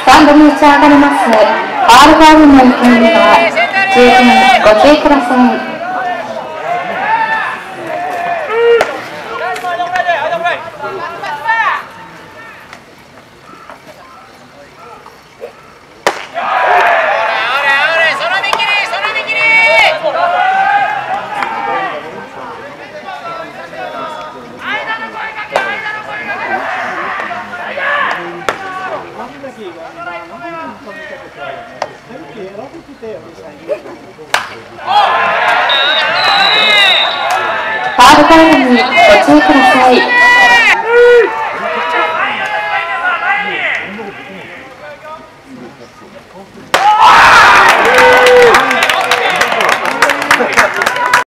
タンドに打ち上がります。ファウルボールの勢いは十分ご注意ください。ファウルボールにご注意ください。